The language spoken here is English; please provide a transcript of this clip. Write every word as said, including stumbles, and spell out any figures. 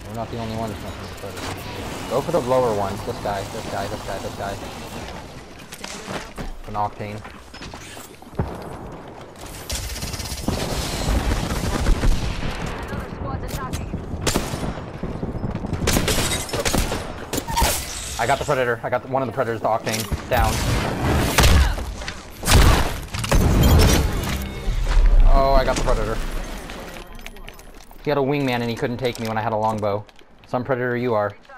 We're not the only ones messing with Predator. Go for the lower one. This guy, this guy, this guy, this guy. An octane. I got the Predator. I got the, one of the Predators, the octane, down. Oh, I got the Predator. He had a wingman and he couldn't take me when I had a longbow. Some Predator you are.